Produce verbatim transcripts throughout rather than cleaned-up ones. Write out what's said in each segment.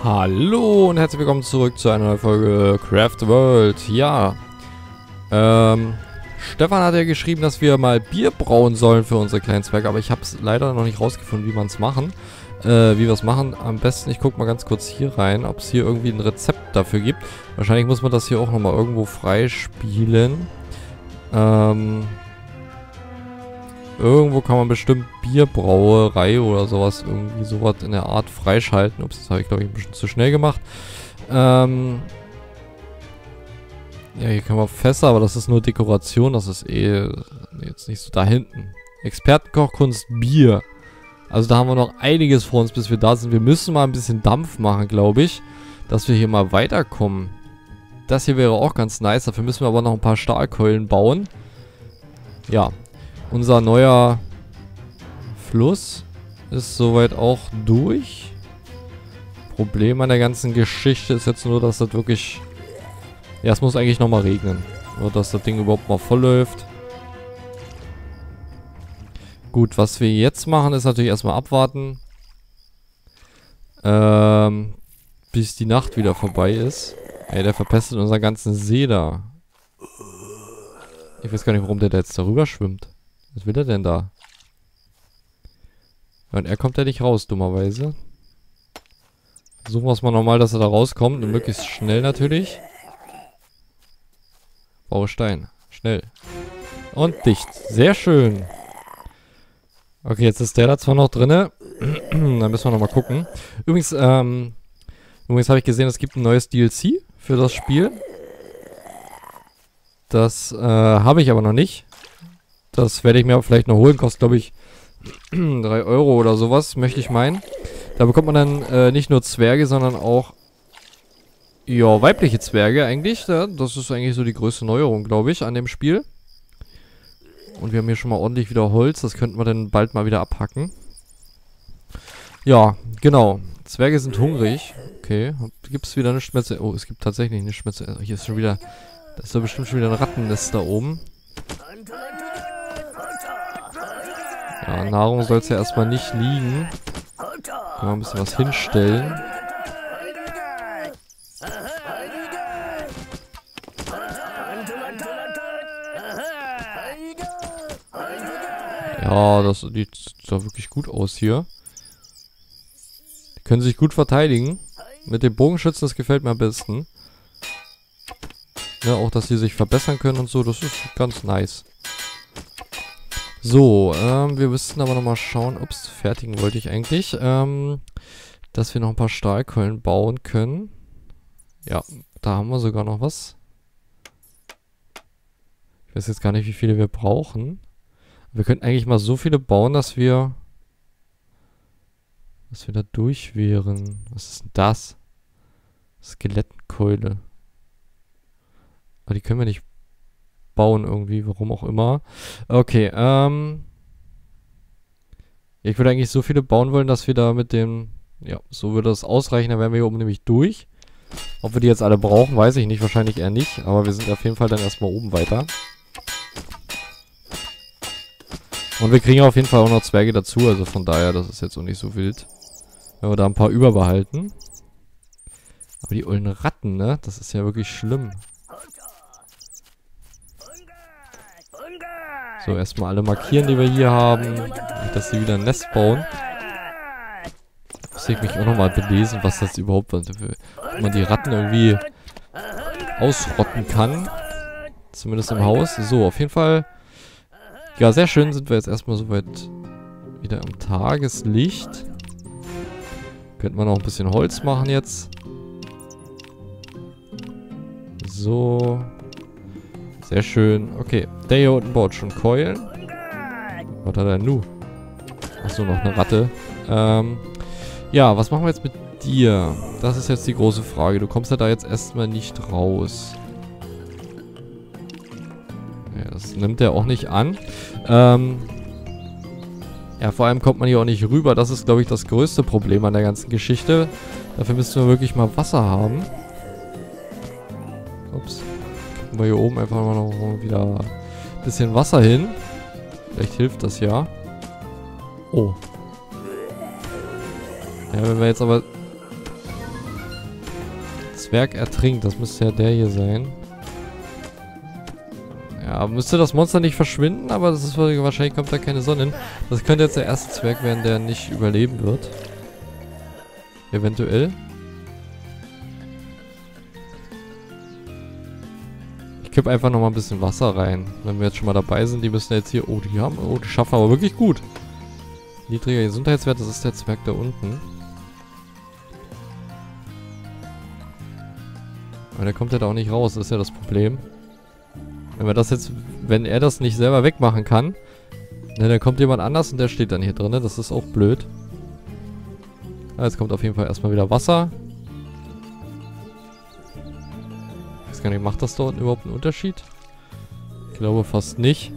Hallo und herzlich willkommen zurück zu einer neuen Folge Craft World. Ja, ähm, Stefan hat ja geschrieben, dass wir mal Bier brauen sollen für unsere kleinen Zwerge, aber ich habe es leider noch nicht rausgefunden, wie man es machen. Äh, wie wir es machen. Am besten, ich gucke mal ganz kurz hier rein, ob es hier irgendwie ein Rezept dafür gibt. Wahrscheinlich muss man das hier auch nochmal irgendwo freispielen. Ähm... Irgendwo kann man bestimmt Bierbrauerei oder sowas, irgendwie sowas in der Art freischalten. Ups, das habe ich glaube ich ein bisschen zu schnell gemacht. Ähm ja, hier kann man Fässer, aber das ist nur Dekoration, das ist eh jetzt nicht so da hinten. Expertenkochkunst Bier. Also da haben wir noch einiges vor uns, bis wir da sind. Wir müssen mal ein bisschen Dampf machen, glaube ich, dass wir hier mal weiterkommen. Das hier wäre auch ganz nice, dafür müssen wir aber noch ein paar Stahlkeulen bauen. Ja. Unser neuer Fluss ist soweit auch durch. Problem an der ganzen Geschichte ist jetzt nur, dass das wirklich... Ja, es muss eigentlich nochmal regnen. Nur, dass das Ding überhaupt mal voll läuft. Gut, was wir jetzt machen, ist natürlich erstmal abwarten. Ähm, bis die Nacht wieder vorbei ist. Ey, der verpestet unseren ganzen See da. Ich weiß gar nicht, warum der da jetzt darüber schwimmt. Was will er denn da? Ja, und er kommt ja nicht raus, dummerweise. Versuchen wir es mal nochmal, dass er da rauskommt. Und möglichst schnell natürlich. Baue Stein. Schnell. Und dicht. Sehr schön. Okay, jetzt ist der da zwar noch drinne. Dann müssen wir nochmal gucken. Übrigens, ähm... Übrigens habe ich gesehen, es gibt ein neues D L C für das Spiel. Das, äh, habe ich aber noch nicht. Das werde ich mir vielleicht noch holen. Kostet, glaube ich, drei Euro oder sowas, möchte ich meinen. Da bekommt man dann äh, nicht nur Zwerge, sondern auch ja, weibliche Zwerge eigentlich. Ja, das ist eigentlich so die größte Neuerung, glaube ich, an dem Spiel. Und wir haben hier schon mal ordentlich wieder Holz. Das könnten wir dann bald mal wieder abhacken. Ja, genau. Zwerge sind hungrig. Okay. Gibt es wieder nichts mehr zu... Oh, es gibt tatsächlich nichts mehr zu... Hier ist schon wieder... Da ist doch bestimmt schon wieder ein Rattennest da oben. Ja, Nahrung soll es ja erstmal nicht liegen. Können wir ein bisschen was hinstellen. Ja, das sieht doch wirklich gut aus hier. Die können sich gut verteidigen. Mit dem Bogenschützen, das gefällt mir am besten. Ja, auch, dass sie sich verbessern können und so, das ist ganz nice. So, ähm, wir müssten aber nochmal schauen, ups, fertigen wollte ich eigentlich, ähm, dass wir noch ein paar Stahlkeulen bauen können. Ja, da haben wir sogar noch was. Ich weiß jetzt gar nicht, wie viele wir brauchen. Wir könnten eigentlich mal so viele bauen, dass wir, dass wir da durch wären. Was ist denn das? Skelettkeule. Aber die können wir nicht bauen irgendwie, warum auch immer. Okay, ähm... ja, ich würde eigentlich so viele bauen wollen, dass wir da mit dem... Ja, so würde das ausreichen, dann wären wir hier oben nämlich durch. Ob wir die jetzt alle brauchen, weiß ich nicht, wahrscheinlich eher nicht. Aber wir sind auf jeden Fall dann erstmal oben weiter. Und wir kriegen auf jeden Fall auch noch Zwerge dazu, also von daher, das ist jetzt auch nicht so wild. Wenn wir da ein paar überbehalten. Aber die ollen Ratten, ne? Das ist ja wirklich schlimm. So, erstmal alle markieren, die wir hier haben. Nicht, dass sie wieder ein Nest bauen. Muss ich mich auch nochmal belesen, was das überhaupt ist. Ob man die Ratten irgendwie ausrotten kann. Zumindest im Haus. So, auf jeden Fall. Ja, sehr schön sind wir jetzt erstmal soweit wieder am Tageslicht. Könnten wir noch ein bisschen Holz machen jetzt. So. Sehr schön. Okay, der hier unten baut schon Keulen. Was hat er denn nu? Achso, noch eine Ratte. Ähm, ja, was machen wir jetzt mit dir? Das ist jetzt die große Frage. Du kommst ja da jetzt erstmal nicht raus. Ja, das nimmt er auch nicht an. Ähm, ja, vor allem kommt man hier auch nicht rüber. Das ist, glaube ich, das größte Problem an der ganzen Geschichte. Dafür müssten wir wirklich mal Wasser haben. Ups. Wir hier oben einfach mal noch wieder ein bisschen Wasser hin. Vielleicht hilft das ja. Oh. Ja, wenn wir jetzt aber Zwerg ertrinkt. Das müsste ja der hier sein. Ja, müsste das Monster nicht verschwinden, aber das ist wahrscheinlich kommt da keine Sonne hin. Das könnte jetzt der erste Zwerg werden, der nicht überleben wird. Eventuell. Ich kippe einfach nochmal ein bisschen Wasser rein. Wenn wir jetzt schon mal dabei sind, die müssen jetzt hier... Oh, die haben... Oh, die schaffen aber wirklich gut. Niedriger Gesundheitswert, das ist der Zwerg da unten. Aber der kommt ja da auch nicht raus, das ist ja das Problem. Wenn wir das jetzt... Wenn er das nicht selber wegmachen kann, ne, dann kommt jemand anders und der steht dann hier drin, ne? Das ist auch blöd. Ja, jetzt kommt auf jeden Fall erstmal wieder Wasser. Ich weiß gar nicht, macht das dort überhaupt einen Unterschied? Ich glaube fast nicht.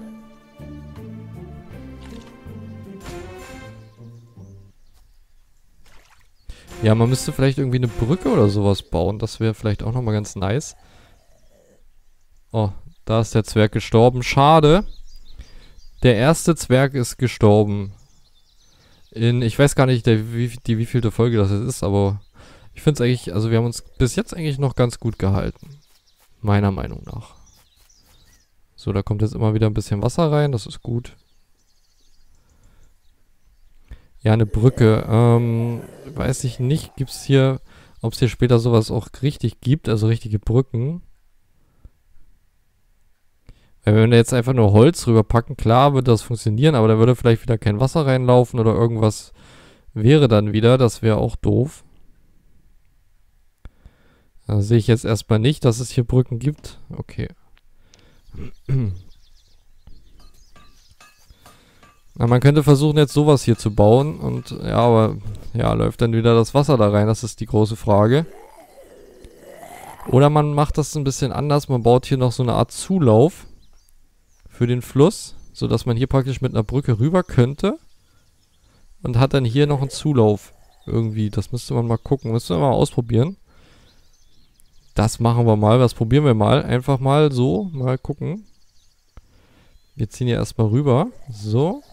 Ja, man müsste vielleicht irgendwie eine Brücke oder sowas bauen. Das wäre vielleicht auch nochmal ganz nice. Oh, da ist der Zwerg gestorben. Schade. Der erste Zwerg ist gestorben. In, ich weiß gar nicht, der, wie, die wievielte Folge das jetzt ist, aber ich finde es eigentlich, also wir haben uns bis jetzt eigentlich noch ganz gut gehalten. Meiner Meinung nach. So, da kommt jetzt immer wieder ein bisschen Wasser rein, das ist gut. Ja, eine Brücke. Ähm, weiß ich nicht, gibt es hier, ob es hier später sowas auch richtig gibt, also richtige Brücken. Weil wenn wir jetzt einfach nur Holz rüberpacken, klar würde das funktionieren, aber da würde vielleicht wieder kein Wasser reinlaufen oder irgendwas wäre dann wieder. Das wäre auch doof. Da sehe ich jetzt erstmal nicht, dass es hier Brücken gibt. Okay. Na, man könnte versuchen jetzt sowas hier zu bauen und ja, aber ja, läuft dann wieder das Wasser da rein? Das ist die große Frage. Oder man macht das ein bisschen anders, man baut hier noch so eine Art Zulauf für den Fluss, sodass man hier praktisch mit einer Brücke rüber könnte und hat dann hier noch einen Zulauf irgendwie. Das müsste man mal gucken, müsste man mal ausprobieren. Das machen wir mal, das probieren wir mal. Einfach mal so, mal gucken. Wir ziehen hier erstmal rüber. So.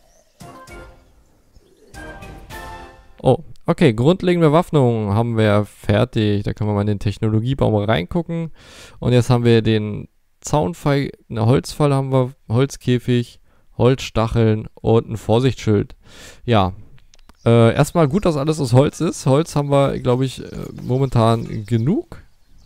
Oh, okay, grundlegende Bewaffnung haben wir fertig. Da können wir mal in den Technologiebaum reingucken. Und jetzt haben wir den Zaunpfeil, eine Holzfalle haben wir, Holzkäfig, Holzstacheln und ein Vorsichtsschild. Ja, äh, erstmal gut, dass alles aus Holz ist. Holz haben wir, glaube ich, äh, momentan genug.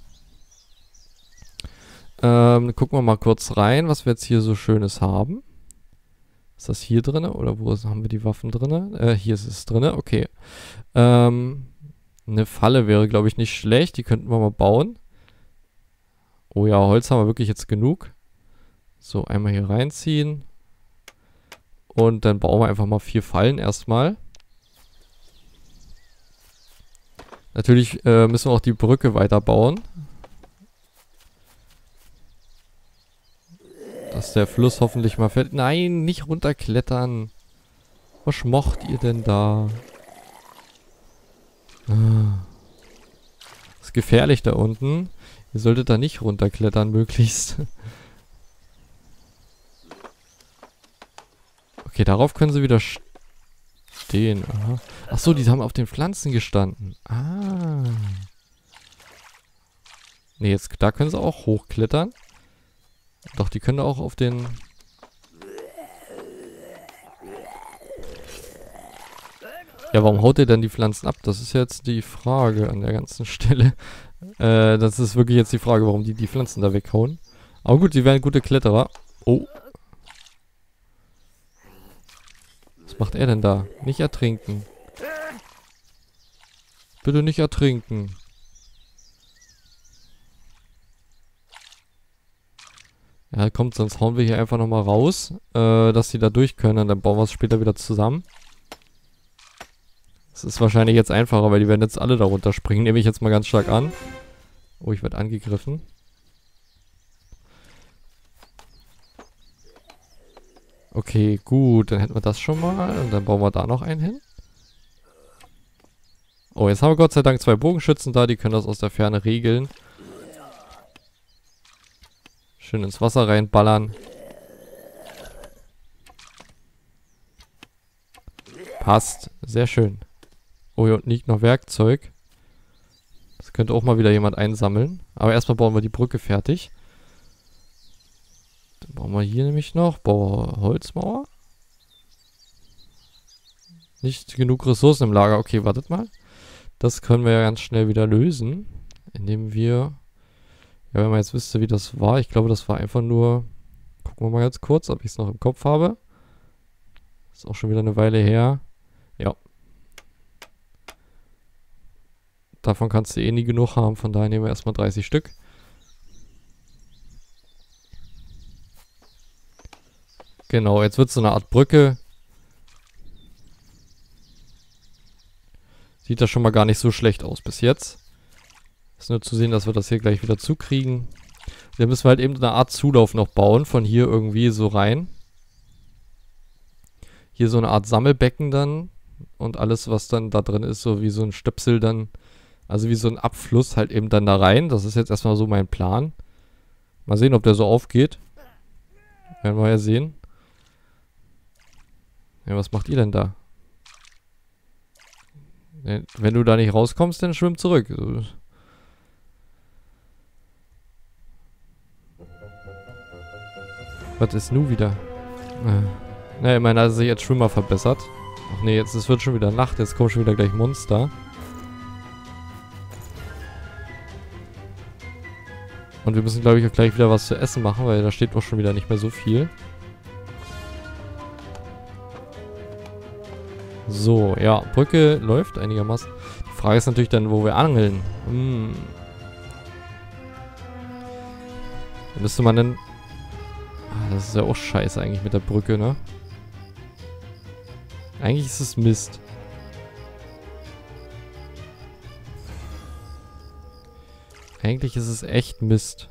Ähm, gucken wir mal kurz rein, was wir jetzt hier so Schönes haben. Ist das hier drin oder wo ist, haben wir die Waffen drin? Äh, hier ist es drin, okay. Ähm, eine Falle wäre, glaube ich, nicht schlecht. Die könnten wir mal bauen. Oh ja, Holz haben wir wirklich jetzt genug. So, einmal hier reinziehen. Und dann bauen wir einfach mal vier Fallen erstmal. Natürlich äh, müssen wir auch die Brücke weiter bauen. Dass der Fluss hoffentlich mal fällt. Nein, nicht runterklettern. Was schmocht ihr denn da? Ah. Das ist gefährlich da unten. Ihr solltet da nicht runterklettern, möglichst. Okay, darauf können sie wieder stehen. Aha. Achso, die haben auf den Pflanzen gestanden. Ah. Ne, jetzt, da können sie auch hochklettern. Doch, die können auch auf den... Ja, warum haut ihr denn die Pflanzen ab? Das ist jetzt die Frage an der ganzen Stelle. Äh, das ist wirklich jetzt die Frage, warum die die Pflanzen da weghauen. Aber gut, die wären gute Kletterer. Oh. Was macht er denn da? Nicht ertrinken. Bitte nicht ertrinken. Ja, kommt, sonst hauen wir hier einfach nochmal raus, äh, dass sie da durch können. Und dann bauen wir es später wieder zusammen. Das ist wahrscheinlich jetzt einfacher, weil die werden jetzt alle da runterspringen. Nehme ich jetzt mal ganz stark an. Oh, ich werde angegriffen. Okay, gut. Dann hätten wir das schon mal. Und dann bauen wir da noch einen hin. Oh, jetzt haben wir Gott sei Dank zwei Bogenschützen da. Die können das aus der Ferne regeln. Schön ins Wasser reinballern. Passt. Sehr schön. Oh, hier unten liegt noch Werkzeug. Das Das könnte auch mal wieder jemand einsammeln. Aber erstmal bauen wir die Brücke fertig. Dann bauen wir hier nämlich noch. Bauen Holzmauer. Nicht genug Ressourcen im Lager. Okay, wartet mal. Das können wir ja ganz schnell wieder lösen. Indem wir... Ja, wenn man jetzt wüsste, wie das war. Ich glaube, das war einfach nur... Gucken wir mal ganz kurz, ob ich es noch im Kopf habe. Ist auch schon wieder eine Weile her. Ja. Davon kannst du eh nie genug haben. Von daher nehmen wir erstmal dreißig Stück. Genau, jetzt wird es so eine Art Brücke. Sieht das schon mal gar nicht so schlecht aus bis jetzt. Ist nur zu sehen, dass wir das hier gleich wieder zukriegen. Dann müssen wir halt eben eine Art Zulauf noch bauen. Von hier irgendwie so rein. Hier so eine Art Sammelbecken dann. Und alles, was dann da drin ist, so wie so ein Stöpsel dann. Also wie so ein Abfluss halt eben dann da rein. Das ist jetzt erstmal so mein Plan. Mal sehen, ob der so aufgeht. Werden wir ja sehen. Ja, was macht ihr denn da? Wenn du da nicht rauskommst, dann schwimm zurück. Was ist nun wieder? Äh. Ja, ich meine, also sich als Schwimmer verbessert. Ach nee, jetzt es wird schon wieder Nacht. Jetzt kommen schon wieder gleich Monster. Und wir müssen, glaube ich, auch gleich wieder was zu essen machen, weil da steht auch schon wieder nicht mehr so viel. So, ja, Brücke läuft einigermaßen. Die Frage ist natürlich dann, wo wir angeln. Hm. Da müsste man denn... Ah, das ist ja auch scheiße eigentlich mit der Brücke, ne? Eigentlich ist es Mist. Eigentlich ist es echt Mist.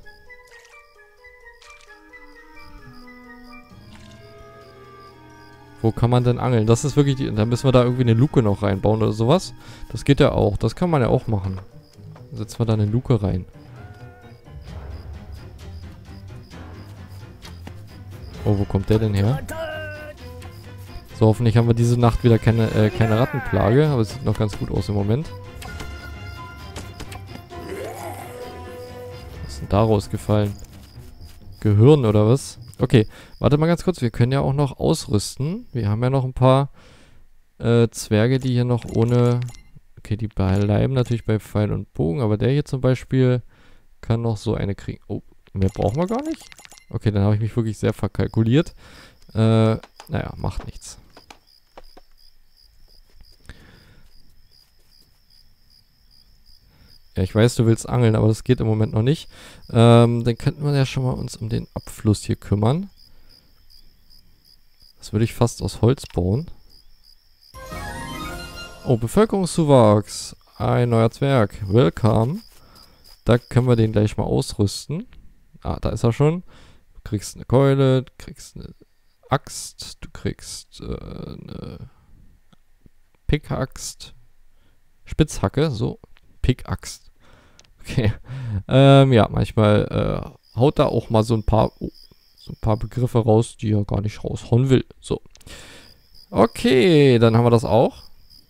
Wo kann man denn angeln? Das ist wirklich die... Da müssen wir da irgendwie eine Luke noch reinbauen oder sowas. Das geht ja auch. Das kann man ja auch machen. Dann setzen wir da eine Luke rein. Oh, wo kommt der denn her? So, hoffentlich haben wir diese Nacht wieder keine, äh, keine Rattenplage. Aber es sieht noch ganz gut aus im Moment. Was ist denn da rausgefallen? Gehirn oder was? Okay, warte mal ganz kurz. Wir können ja auch noch ausrüsten. Wir haben ja noch ein paar äh, Zwerge, die hier noch ohne... Okay, die bleiben natürlich bei Pfeil und Bogen. Aber der hier zum Beispiel kann noch so eine kriegen. Oh, mehr brauchen wir gar nicht. Okay, dann habe ich mich wirklich sehr verkalkuliert. Äh, naja, macht nichts. Ja, ich weiß, du willst angeln, aber das geht im Moment noch nicht. Ähm, dann könnten wir ja schon mal uns um den Abfluss hier kümmern. Das würde ich fast aus Holz bauen. Oh, Bevölkerungszuwachs. Ein neuer Zwerg. Welcome. Da können wir den gleich mal ausrüsten. Ah, da ist er schon. Du kriegst eine Keule, du kriegst eine Axt, du kriegst äh, eine Pickaxt. Spitzhacke, so. Pickaxt. Okay. Ähm, ja, manchmal äh, haut da auch mal so ein paar oh, so ein paar Begriffe raus, die er gar nicht raushauen will. So. Okay, dann haben wir das auch.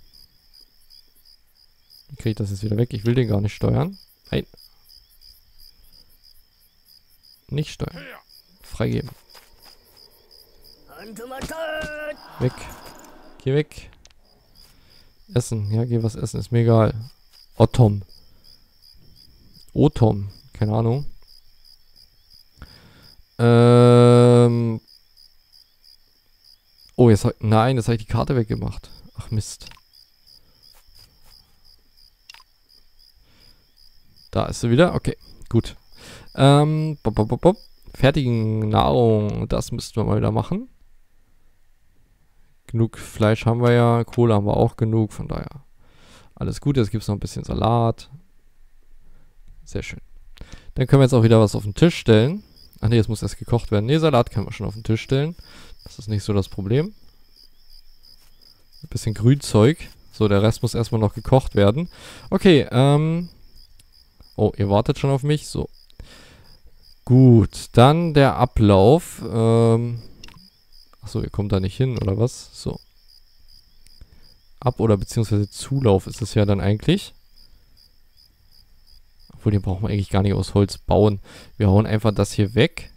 Wie kriege ich das jetzt wieder weg? Ich will den gar nicht steuern. Nein. Nicht steuern. Freigeben. Weg. Geh weg. Essen. Ja, geh was essen. Ist mir egal. Otom. Otom. Keine Ahnung. Ähm. Oh, jetzt hab, nein, jetzt habe ich die Karte weggemacht. Ach Mist. Da ist sie wieder. Okay, gut. Ähm, bop, bop, bop, bop. Fertigen Nahrung. Das müssten wir mal wieder machen. Genug Fleisch haben wir ja. Kohle haben wir auch genug. Von daher alles gut. Jetzt gibt es noch ein bisschen Salat. Sehr schön. Dann können wir jetzt auch wieder was auf den Tisch stellen. Ach nee, jetzt muss erst gekocht werden. Nee, Salat können wir schon auf den Tisch stellen. Das ist nicht so das Problem. Ein bisschen Grünzeug. So, der Rest muss erstmal noch gekocht werden. Okay, ähm... oh, ihr wartet schon auf mich. So. Gut, dann der Ablauf. Ähm... Achso, ihr kommt da nicht hin, oder was? So. Ab- oder beziehungsweise Zulauf ist es ja dann eigentlich. Obwohl, den brauchen wir eigentlich gar nicht aus Holz bauen. Wir hauen einfach das hier weg.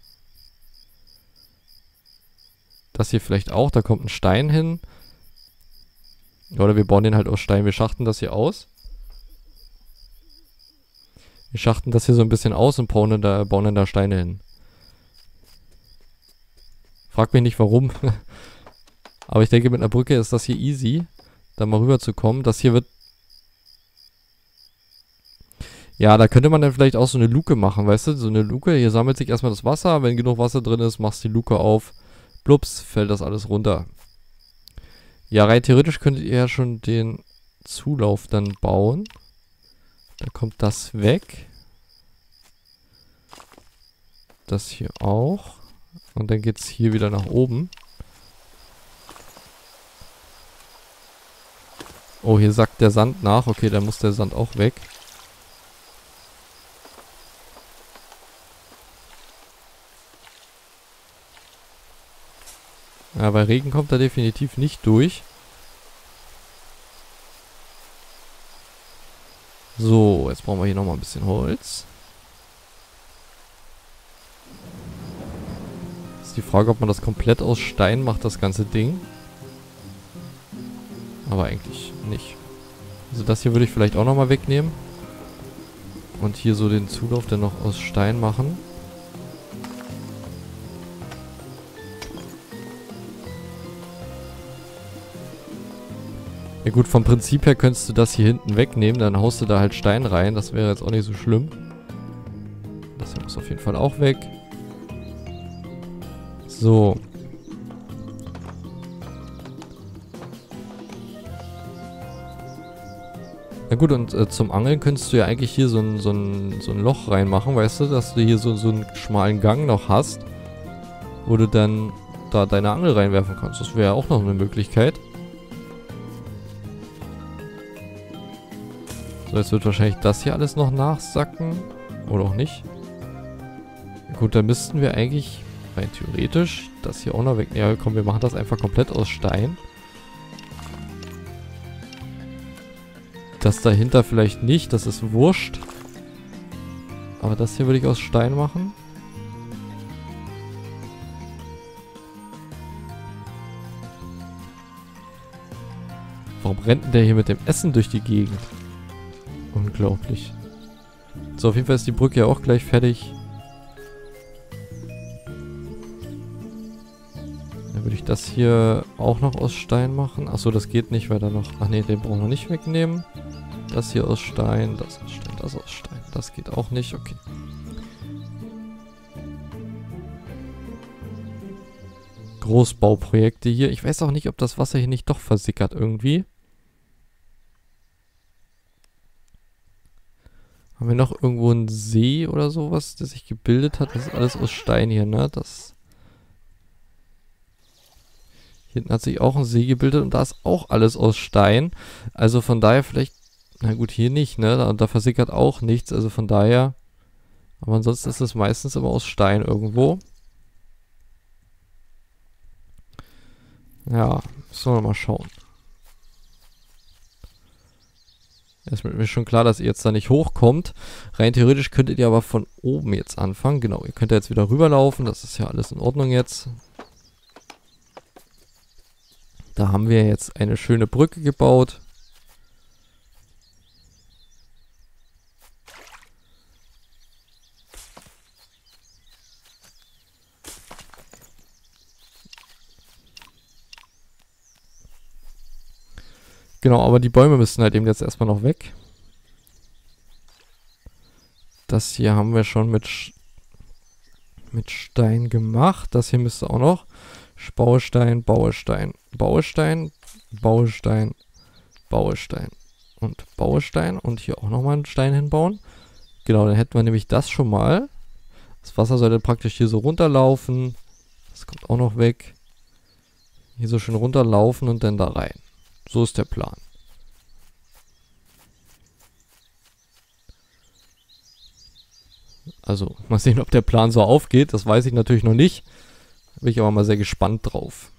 Das hier vielleicht auch. Da kommt ein Stein hin. Oder wir bauen den halt aus Stein. Wir schachten das hier aus. Wir schachten das hier so ein bisschen aus und bauen dann da, bauen dann da Steine hin. Frag mich nicht warum. Aber ich denke, mit einer Brücke ist das hier easy, da mal rüber zu kommen. Das hier wird... Ja, da könnte man dann vielleicht auch so eine Luke machen, weißt du? So eine Luke, hier sammelt sich erstmal das Wasser. Wenn genug Wasser drin ist, machst du die Luke auf. Blups, fällt das alles runter. Ja, rein theoretisch könntet ihr ja schon den Zulauf dann bauen. Da kommt das weg. Das hier auch. Und dann geht es hier wieder nach oben. Oh, hier sackt der Sand nach. Okay, dann muss der Sand auch weg. Ja, bei Regen kommt er definitiv nicht durch. So, jetzt brauchen wir hier nochmal ein bisschen Holz. Ist die Frage, ob man das komplett aus Stein macht, das ganze Ding. Aber eigentlich nicht. Also das hier würde ich vielleicht auch nochmal wegnehmen. Und hier so den Zulauf dann noch aus Stein machen. Ja gut, vom Prinzip her könntest du das hier hinten wegnehmen, dann haust du da halt Stein rein. Das wäre jetzt auch nicht so schlimm. Das hier muss auf jeden Fall auch weg. So. Na gut, und äh, zum Angeln könntest du ja eigentlich hier so ein, so ein, so ein Loch reinmachen, weißt du, dass du hier so, so einen schmalen Gang noch hast, wo du dann da deine Angel reinwerfen kannst. Das wäre auch noch eine Möglichkeit. So, jetzt wird wahrscheinlich das hier alles noch nachsacken. Oder auch nicht. Gut, dann müssten wir eigentlich rein theoretisch das hier auch noch weg... Ja, komm, wir machen das einfach komplett aus Stein. Das dahinter vielleicht nicht, das ist wurscht. Aber das hier würde ich aus Stein machen. Warum rennt denn der hier mit dem Essen durch die Gegend? Unglaublich. So, auf jeden Fall ist die Brücke ja auch gleich fertig. Dann würde ich das hier auch noch aus Stein machen. Achso, das geht nicht, weil da noch... Ach nee, den brauchen wir nicht wegnehmen. Das hier aus Stein, das aus Stein, das aus Stein. Das geht auch nicht, okay. Großbauprojekte hier. Ich weiß auch nicht, ob das Wasser hier nicht doch versickert irgendwie. Haben wir noch irgendwo einen See oder sowas, der sich gebildet hat? Das ist alles aus Stein hier, ne? Das... Hier hinten hat sich auch ein See gebildet und da ist auch alles aus Stein. Also von daher vielleicht... Na gut, hier nicht, ne? Da, da versickert auch nichts, also von daher... Aber ansonsten ist es meistens immer aus Stein irgendwo. Ja, müssen wir mal schauen. Ist mir schon klar, dass ihr jetzt da nicht hochkommt. Rein theoretisch könntet ihr aber von oben jetzt anfangen. Genau, ihr könnt ja jetzt wieder rüberlaufen. Das ist ja alles in Ordnung jetzt. Da haben wir jetzt eine schöne Brücke gebaut. Genau, aber die Bäume müssen halt eben jetzt erstmal noch weg. Das hier haben wir schon mit, Sch mit Stein gemacht. Das hier müsste auch noch. Baustein, Baustein, Baustein, Baustein, Baustein und Baustein. Und hier auch nochmal einen Stein hinbauen. Genau, dann hätten wir nämlich das schon mal. Das Wasser sollte praktisch hier so runterlaufen. Das kommt auch noch weg. Hier so schön runterlaufen und dann da rein. So ist der Plan. Also, mal sehen, ob der Plan so aufgeht. Das weiß ich natürlich noch nicht. Da bin ich aber mal sehr gespannt drauf.